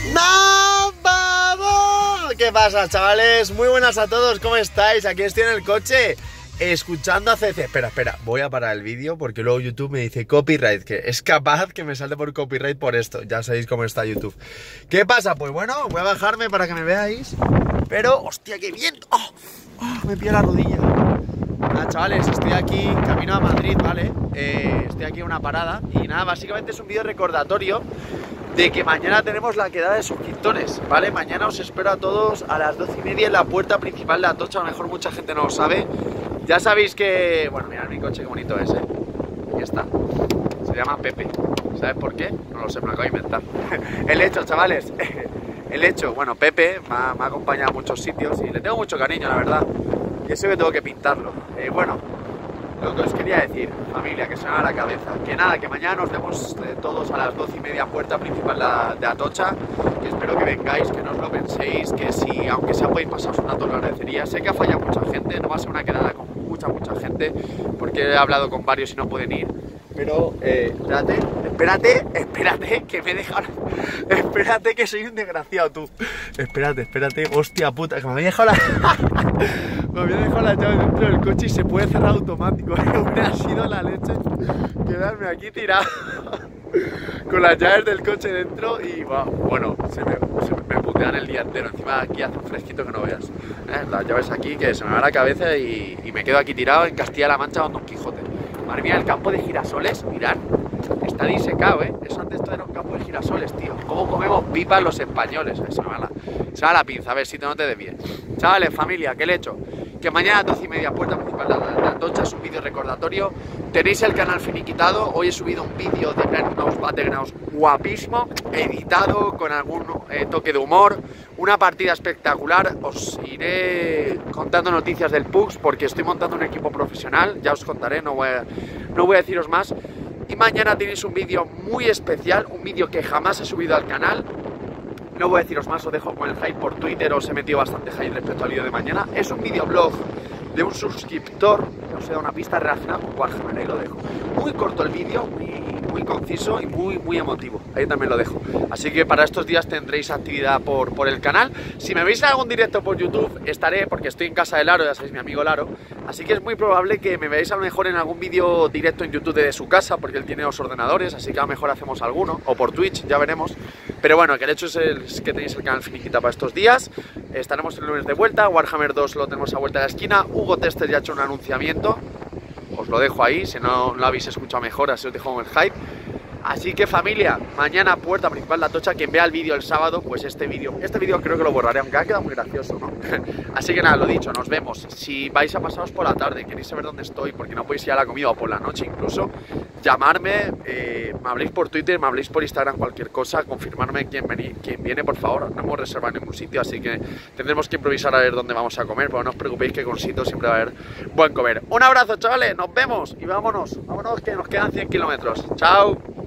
¡No, vamos! ¿Qué pasa, chavales? Muy buenas a todos, ¿cómo estáis? Aquí estoy en el coche escuchando a CC. Espera, voy a parar el vídeo porque luego YouTube me dice copyright, que es capaz que me salte por copyright por esto. Ya sabéis cómo está YouTube. ¿Qué pasa? Pues bueno, voy a bajarme para que me veáis. Pero, hostia, qué viento. Me pilla la rodilla. Nada, chavales, estoy aquí camino a Madrid, ¿vale? Estoy aquí en una parada y nada, básicamente es un vídeo recordatorio de que mañana tenemos la quedada de suscriptores, ¿vale? Mañana os espero a todos a las 12:30 en la puerta principal de Atocha. A lo mejor mucha gente no lo sabe. Ya sabéis que... Bueno, mirad mi coche, qué bonito es, ¿eh? Aquí está. Se llama Pepe. ¿Sabes por qué? No lo sé, me lo acabo de inventar. El hecho, chavales. El hecho, bueno, Pepe me ha acompañado a muchos sitios y le tengo mucho cariño, la verdad. Y eso que tengo que pintarlo. Bueno, lo que os quería decir, familia, que se me va a la cabeza. Que nada, que mañana nos vemos todos a las 12:30 puerta principal de Atocha. Que espero que vengáis, que no os lo penséis, que si, aunque sea podéis pasaros un rato, lo agradecería. Sé que ha fallado mucha gente, no va a ser una quedada con mucha gente, porque he hablado con varios y no pueden ir. Pero, espérate, que me dejan. Espérate, que soy un desgraciado, tú. Espérate, hostia puta, que me había dejado me había dejado la llave dentro del coche y se puede cerrar automático. Hubiera sido la leche quedarme aquí tirado con las llaves del coche dentro y bueno, se me putean el día entero. Encima aquí hace un fresquito que no veas. Las llaves aquí, que se me va la cabeza y me quedo aquí tirado en Castilla-La Mancha con Don Quijote. Madre mía, el campo de girasoles, mirad, está disecado, ¿eh? Eso antes todo era un campo de girasoles, tío. ¿Cómo comemos pipas los españoles? Se me va la pinza, a ver si no te des bien. Chavales, familia, ¿qué le he hecho? Que mañana a 12:30 puerta principal de Atocha es un vídeo recordatorio. Tenéis el canal finiquitado. Hoy he subido un vídeo de unos battlegrounds guapísimo, editado, con algún toque de humor. Una partida espectacular. Os iré contando noticias del PUBG porque estoy montando un equipo profesional. Ya os contaré, no voy a deciros más. Y mañana tenéis un vídeo muy especial, un vídeo que jamás he subido al canal. No voy a deciros más, os dejo con el hype por Twitter, os he metido bastante hype respecto al vídeo de mañana. Es un videoblog de un suscriptor, que os he dado una pista relacionada con Warhammer, ahí lo dejo. Muy corto el vídeo, muy conciso y muy emotivo, ahí también lo dejo. Así que para estos días tendréis actividad por el canal. Si me veis en algún directo por YouTube, estaré, porque estoy en casa de Laro, ya sabéis, mi amigo Laro. Así que es muy probable que me veáis a lo mejor en algún vídeo directo en YouTube de su casa, porque él tiene dos ordenadores, así que a lo mejor hacemos alguno, o por Twitch, ya veremos. Pero bueno, que el hecho es que tenéis el canal finiquita para estos días. Estaremos el lunes de vuelta, Warhammer 2 lo tenemos a vuelta de la esquina. Hugo Tester ya ha hecho un anunciamiento, os lo dejo ahí, si no lo habéis escuchado mejor, así os dejo con el hype. Así que familia, mañana puerta principal de Atocha. Quien vea el vídeo el sábado, pues este vídeo creo que lo borraré, aunque ha quedado muy gracioso, ¿no? Así que nada, lo dicho, nos vemos. Si vais a pasaros por la tarde, queréis saber dónde estoy, porque no podéis ir a la comida, o por la noche incluso, llamarme, me habléis por Twitter, me habléis por Instagram, cualquier cosa, confirmarme quién viene, por favor. No hemos reservado ningún sitio, así que tendremos que improvisar a ver dónde vamos a comer, pero no os preocupéis que con sitio siempre va a haber buen comer. Un abrazo, chavales, nos vemos y vámonos, que nos quedan 100 kilómetros. Chao.